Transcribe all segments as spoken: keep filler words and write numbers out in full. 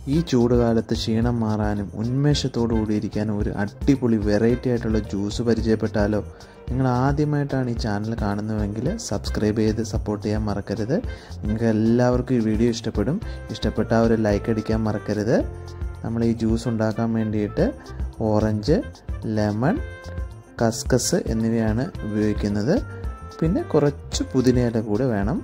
ഈ ചൂടുകാലത്ത് ക്ഷീണം മാറാനും ഉന്മേഷത്തോടു കൂടിയിരിക്കാനും ഒരു അടിപൊളി വെറൈറ്റി ആയിട്ടുള്ള ജ്യൂസ് പരിചയപ്പെട്ടാലോ? നിങ്ങൾ ആദ്യമായിട്ടാണ് ഈ ചാനൽ കാണുന്നതെങ്കിൽ സബ്സ്ക്രൈബ് ചെയ്ത് സപ്പോർട്ട് ചെയ്യാൻ മറക്കരുത്. നിങ്ങൾക്ക് എല്ലാവർക്കും ഈ വീഡിയോ ഇഷ്ടപ്പെടും. ഇഷ്ടപ്പെട്ടാൽ ഒരു ലൈക്ക് അടിക്കാൻ മറക്കരുത്. നമ്മൾ ഈ ജ്യൂസ് ഉണ്ടാക്കാൻ വേണ്ടിയിട്ട് ഓറഞ്ച്, ലെമൺ, കസ്കസ് എന്നിവയാണ് ഉപയോഗിക്കുന്നത്. പിന്നെ കുറച്ച് പുതിനയില കൂടെ വേണം.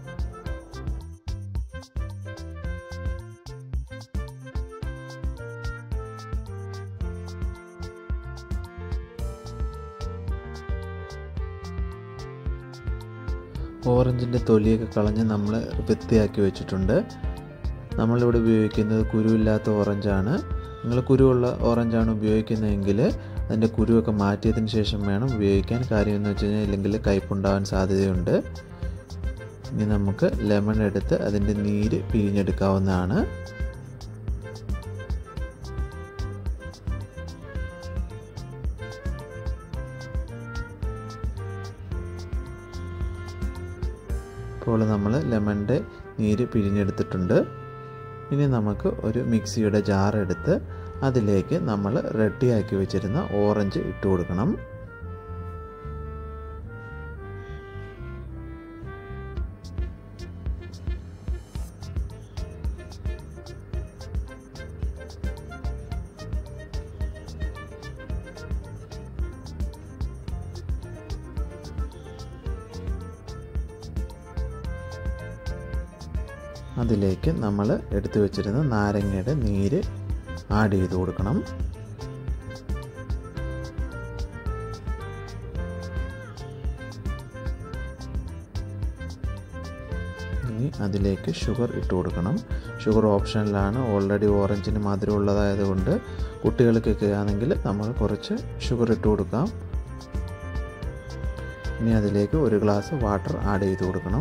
ഓറഞ്ചിൻ്റെ തൊലിയൊക്കെ കളഞ്ഞ് നമ്മൾ വൃത്തിയാക്കി വെച്ചിട്ടുണ്ട്. നമ്മളിവിടെ ഉപയോഗിക്കുന്നത് കുരുവില്ലാത്ത ഓറഞ്ചാണ്. നിങ്ങൾ കുരുവുള്ള ഓറഞ്ചാണ് ഉപയോഗിക്കുന്നതെങ്കിൽ അതിൻ്റെ കുരുവൊക്കെ മാറ്റിയതിന് ശേഷം വേണം ഉപയോഗിക്കാൻ. കാര്യം എന്ന് വെച്ച് കഴിഞ്ഞാൽ ഇല്ലെങ്കിൽ കയ്പുണ്ടാവാൻ സാധ്യതയുണ്ട്. ഇനി നമുക്ക് ലെമൺ എടുത്ത് അതിൻ്റെ നീര് പിഴിഞ്ഞെടുക്കാവുന്നതാണ്. ഇപ്പോൾ നമ്മൾ ലെമണിൻ്റെ നീര് പിഴിഞ്ഞെടുത്തിട്ടുണ്ട്. ഇനി നമുക്ക് ഒരു മിക്സിയുടെ ജാർ എടുത്ത് അതിലേക്ക് നമ്മൾ റെഡിയാക്കി വെച്ചിരുന്ന ഓറഞ്ച് ഇട്ട് കൊടുക്കണം. അതിലേക്ക് നമ്മൾ എടുത്തു വെച്ചിരുന്ന നാരങ്ങയുടെ നീര് ആഡ് ചെയ്ത് കൊടുക്കണം. ഇനി അതിലേക്ക് ഷുഗർ ഇട്ട് കൊടുക്കണം. ഷുഗർ ഓപ്ഷനിലാണ്. ഓൾറെഡി ഓറഞ്ചിന് മധുരം ഉള്ളതായതുകൊണ്ട് കുട്ടികൾക്കൊക്കെ ആണെങ്കിൽ നമ്മൾ കുറച്ച് ഷുഗർ ഇട്ട് കൊടുക്കാം. ഇനി അതിലേക്ക് ഒരു ഗ്ലാസ് വാട്ടർ ആഡ് ചെയ്ത് കൊടുക്കണം.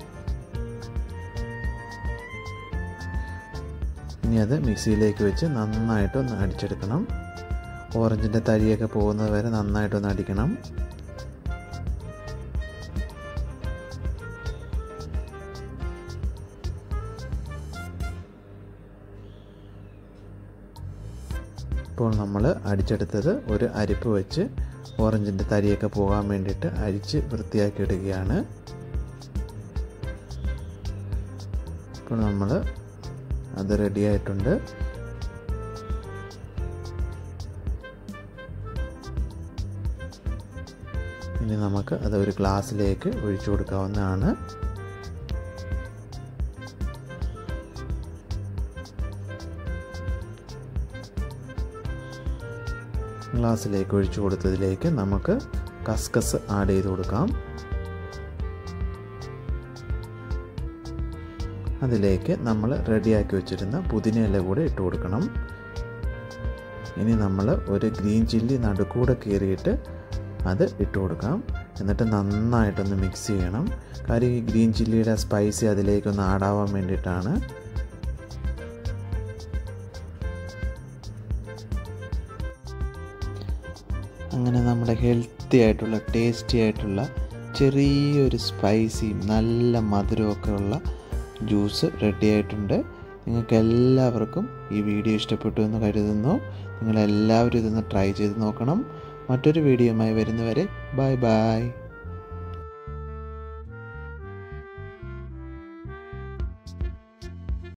ഇനി അത് മിക്സിയിലേക്ക് വെച്ച് നന്നായിട്ടൊന്ന് അടിച്ചെടുക്കണം. ഓറഞ്ചിൻ്റെ തരിയൊക്കെ പോകുന്നത് വരെ നന്നായിട്ടൊന്ന് അടിക്കണം. ഇപ്പോൾ നമ്മൾ അടിച്ചെടുത്തത് ഒരു അരിപ്പ് വെച്ച് ഓറഞ്ചിൻ്റെ തരിയൊക്കെ പോകാൻ വേണ്ടിയിട്ട് അരിച്ച് വൃത്തിയാക്കി ഇടുകയാണ്. ഇപ്പോൾ നമ്മൾ അത് റെഡി ആയിട്ടുണ്ട്. ഇനി നമുക്ക് അത് ഒരു ഗ്ലാസ്സിലേക്ക് ഒഴിച്ചു കൊടുക്കാവുന്നതാണ്. ഗ്ലാസ്സിലേക്ക് ഒഴിച്ചു കൊടുത്തതിലേക്ക് നമുക്ക് കസ്കസ് ആഡ് ചെയ്ത് കൊടുക്കാം. അതിലേക്ക് നമ്മൾ റെഡിയാക്കി വെച്ചിരുന്ന പുതിനയില കൂടെ ഇട്ട് കൊടുക്കണം. ഇനി നമ്മൾ ഒരു ഗ്രീൻ ചില്ലി നടുക്കൂടെ കീറിയിട്ട് അത് ഇട്ട് കൊടുക്കാം. എന്നിട്ട് നന്നായിട്ടൊന്ന് മിക്സ് ചെയ്യണം. കാര്യം ഈ ഗ്രീൻ ചില്ലിയുടെ സ്പൈസി അതിലേക്കൊന്ന് ആഡാവാൻ വേണ്ടിയിട്ടാണ്. അങ്ങനെ നമ്മുടെ ഹെൽത്തി ആയിട്ടുള്ള ടേസ്റ്റി ആയിട്ടുള്ള ചെറിയൊരു സ്പൈസിയും നല്ല മധുരമൊക്കെ ഉള്ള ജ്യൂസ് റെഡി ആയിട്ടുണ്ട്. നിങ്ങൾക്ക് എല്ലാവർക്കും ഈ വീഡിയോ ഇഷ്ടപ്പെട്ടു എന്ന് കരുതുന്നു. നിങ്ങളെല്ലാവരും ഇതൊന്ന് ട്രൈ ചെയ്ത് നോക്കണം. മറ്റൊരു വീഡിയോയുമായി വരുന്നവരെ ബൈ ബൈ.